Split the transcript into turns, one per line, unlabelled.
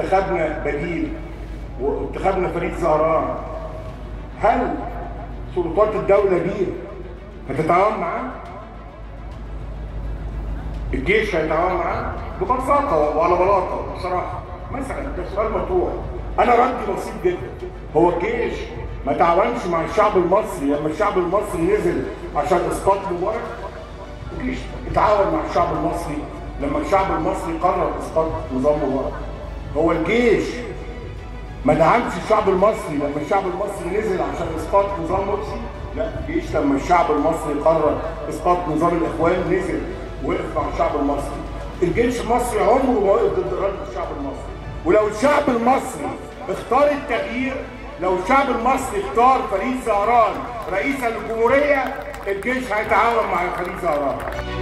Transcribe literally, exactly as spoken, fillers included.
وانتخبنا بديل وانتخبنا فريد زهران، هل سلطات الدولة دي هتتعاون معاه؟ الجيش هيتعاون معاه؟ ببساطة وعلى بلاطة بصراحة مثلا، ده سؤال مطروح. أنا ردي بسيط جدا، هو الجيش ما تعاونش مع الشعب المصري لما الشعب المصري نزل عشان إسقاط مبارك؟ الجيش اتعاون مع الشعب المصري لما الشعب المصري قرر إسقاط نظام مبارك. هو الجيش ما دعمش الشعب المصري لما الشعب المصري نزل عشان اسقاط نظام مرسي؟ لا، الجيش لما الشعب المصري قرر اسقاط نظام الاخوان نزل وقف مع الشعب المصري. الجيش المصري عمره ما وقف ضد اراده الشعب المصري. ولو الشعب المصري اختار التغيير، لو الشعب المصري اختار فريد زهران رئيسا للجمهوريه، الجيش هيتعاون مع فريد زهران.